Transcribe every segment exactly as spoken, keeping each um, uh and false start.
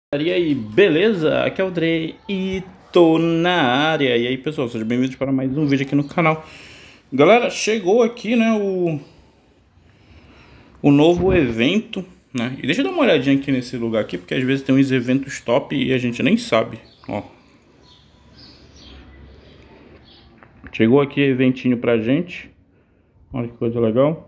E aí, beleza? Aqui é o Dre e tô na área. E aí, pessoal, sejam bem-vindos para mais um vídeo aqui no canal. Galera, chegou aqui, né, o, o novo evento, né? E deixa eu dar uma olhadinha aqui nesse lugar aqui, porque às vezes tem uns eventos top e a gente nem sabe, ó. Chegou aqui eventinho pra gente. Olha que coisa legal.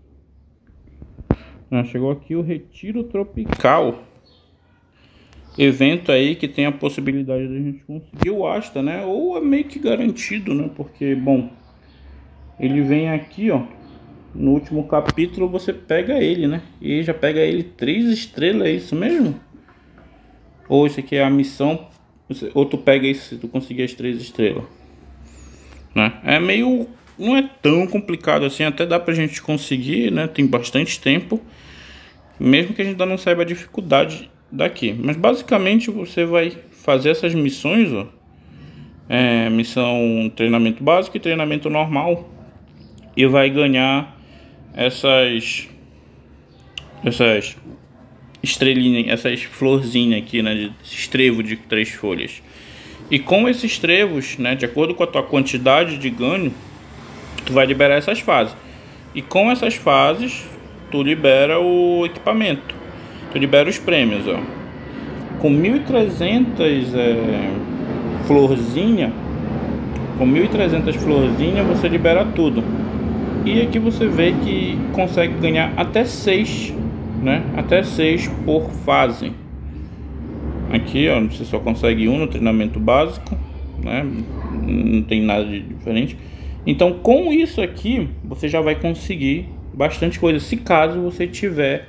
Ah, chegou aqui o Retiro Tropical. Evento aí que tem a possibilidade de a gente conseguir o Asta, né? Ou é meio que garantido, né? Porque, bom, ele vem aqui, ó. No último capítulo você pega ele, né? E já pega ele três estrelas, é isso mesmo? Ou isso aqui é a missão, ou tu pega isso se tu conseguir as três estrelas, né? É meio... não é tão complicado assim, até dá pra gente conseguir, né? Tem bastante tempo. Mesmo que a gente ainda não saiba a dificuldade daqui, mas basicamente você vai fazer essas missões, ó, é, missão treinamento básico e treinamento normal, e vai ganhar essas essas estrelinhas, essas florzinhas aqui, né, de estrevo de três folhas. E com esses trevos, né, de acordo com a tua quantidade de ganho, tu vai liberar essas fases, e com essas fases tu libera o equipamento. Tu libera os prêmios, ó. Com mil e trezentas é, florzinha, com mil e trezentas florzinha você libera tudo. E aqui você vê que consegue ganhar até seis, né? Até seis por fase. Aqui, ó, você só consegue um no treinamento básico, né? Não tem nada de diferente. Então, com isso aqui, você já vai conseguir bastante coisa, se caso você tiver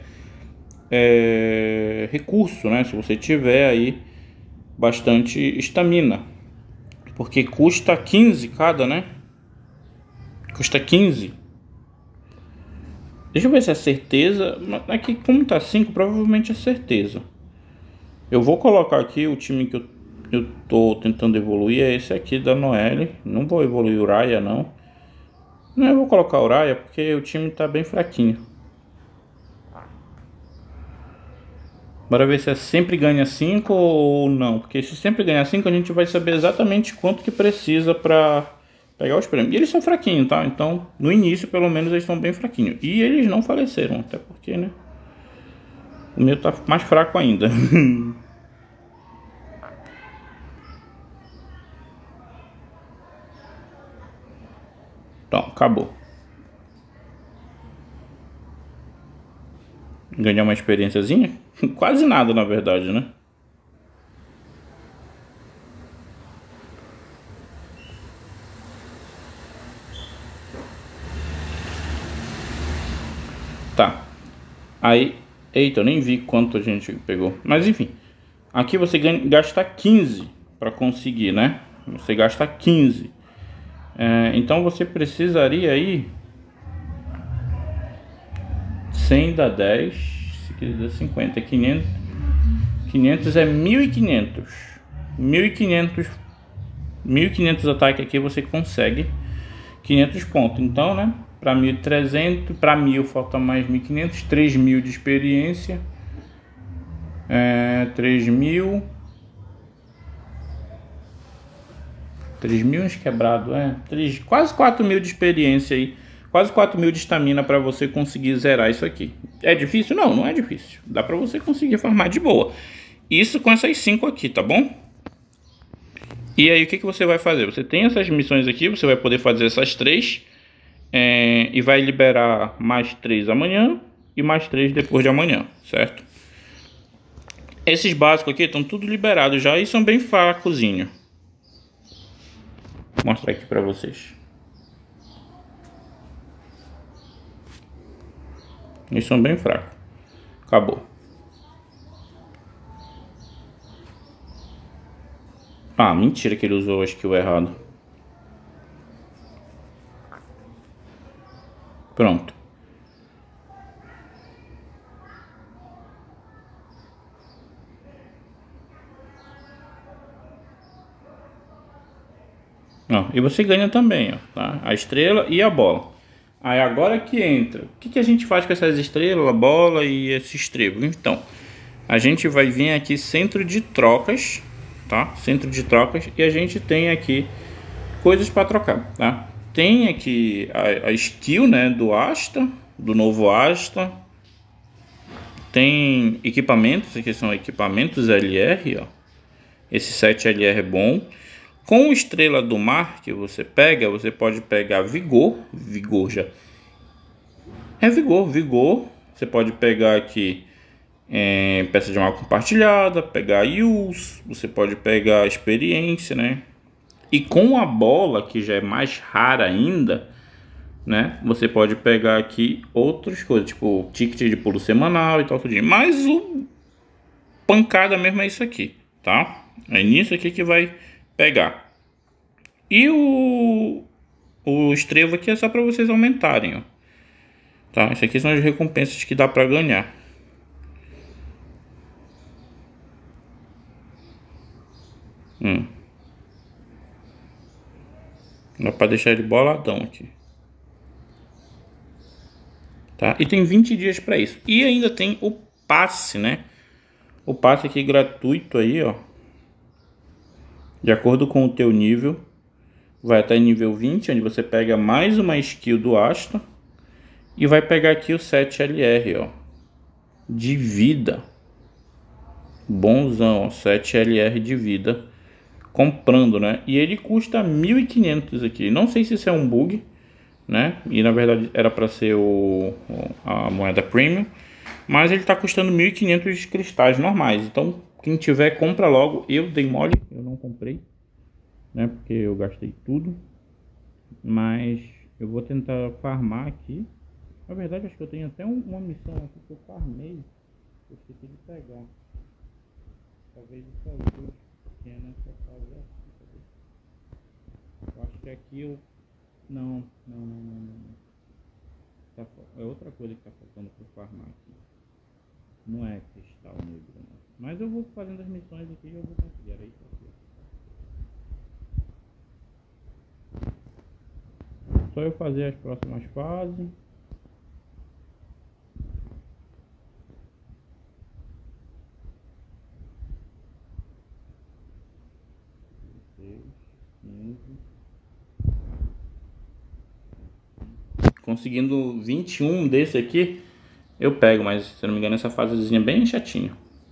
É, recurso, né? Se você tiver aí bastante estamina, porque custa quinze cada, né? Custa quinze. Deixa eu ver se é certeza. Aqui, como tá cinco, provavelmente é certeza. Eu vou colocar aqui o time que eu, eu tô tentando evoluir. É esse aqui da Noelle. Não vou evoluir o Raya, não. Não, eu vou colocar o Raya porque o time tá bem fraquinho. Bora ver se é sempre ganha cinco ou não. Porque se sempre ganhar cinco, a gente vai saber exatamente quanto que precisa pra pegar os prêmios. E eles são fraquinhos, tá? Então, no início, pelo menos, eles estão bem fraquinhos. E eles não faleceram, até porque, né? O meu tá mais fraco ainda. Então, acabou. Ganhar uma experiênciazinha? Quase nada, na verdade, né? Tá. Aí... eita, eu nem vi quanto a gente pegou. Mas, enfim. Aqui você ganha, gasta quinze para conseguir, né? Você gasta quinze. É, então, você precisaria aí... cem dá dez, se quiser dá cinquenta, quinhentos, quinhentos é mil e quinhentos, mil e quinhentos, mil e quinhentos ataque aqui você consegue quinhentos pontos. Então, né, para mil e trezentos, para mil falta mais mil e quinhentos, três mil de experiência, é, três mil, três mil uns quebrado, é, três, quase quatro mil de experiência aí. Quase quatro mil de estamina para você conseguir zerar isso aqui. É difícil? Não, não é difícil. Dá para você conseguir farmar de boa. Isso com essas cinco aqui, tá bom? E aí o que, que você vai fazer? Você tem essas missões aqui, você vai poder fazer essas três. É, e vai liberar mais três amanhã e mais três depois de amanhã, certo? Esses básicos aqui estão tudo liberados já e são bem fracozinhos. Vou mostrar aqui para vocês. Eles são bem fracos. Acabou. Ah, mentira que ele usou a skill errado. Pronto. Ó, e você ganha também, ó, tá? A estrela e a bola. Aí agora que entra, o que, que a gente faz com essas estrelas, a bola e esse estrevo? Então, a gente vai vir aqui centro de trocas, tá? Centro de trocas, e a gente tem aqui coisas para trocar, tá? Tem aqui a, a skill, né, do Asta, do novo Asta. Tem equipamentos, aqui são equipamentos L R, ó. Esse sete L R é bom. Com estrela do mar que você pega, você pode pegar vigor, vigor já. É vigor, vigor. Você pode pegar aqui é, peça de mal compartilhada, pegar use, você pode pegar experiência, né? E com a bola, que já é mais rara ainda, né? Você pode pegar aqui outras coisas, tipo ticket de pulo semanal e tal, tudo. Mas o pancada mesmo é isso aqui, tá? É nisso aqui que vai pegar. E o o estrevo aqui é só para vocês aumentarem, ó. Tá? Isso aqui são as recompensas que dá para ganhar. Hum. Dá para deixar ele boladão aqui. Tá? E tem vinte dias para isso. E ainda tem o passe, né? O passe aqui gratuito aí, ó. De acordo com o teu nível. Vai até nível vinte, onde você pega mais uma skill do Asta. E vai pegar aqui o sete L R, ó. De vida. Bonzão, ó. sete L R de vida. Comprando, né? E ele custa mil e quinhentos aqui. Não sei se isso é um bug, né? E na verdade era para ser o, a moeda premium, mas ele tá custando mil e quinhentos cristais normais. Então quem tiver, compra logo. Eu dei mole, eu não comprei, né? Porque eu gastei tudo. Mas eu vou tentar farmar aqui. Na verdade acho que eu tenho até um, uma missão aqui que eu farmei, eu esqueci de pegar. Talvez isso ajude, que é nessa fase aqui. Eu acho que aqui eu... Não, não, não, não, não. Tá, é outra coisa que tá faltando para farmar aqui. Não é cristal negro, não. Mas eu vou fazendo as missões aqui e eu vou conseguir. Era isso aqui. Só eu fazer as próximas fases. Conseguindo vinte e um desse aqui, eu pego, mas se eu não me engano essa fasezinha é bem chatinha.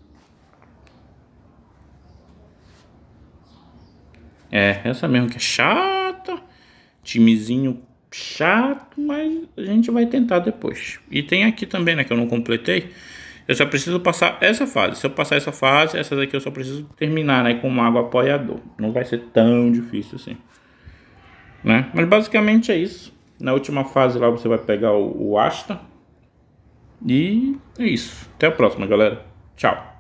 É, essa mesmo que é chata, timezinho chato, mas a gente vai tentar depois. E tem aqui também, né, que eu não completei. Eu só preciso passar essa fase. Se eu passar essa fase, essa daqui eu só preciso terminar, né, com um mago apoiador. Não vai ser tão difícil assim, né? Mas basicamente é isso. Na última fase lá você vai pegar o, o Asta. E é isso. Até a próxima, galera. Tchau.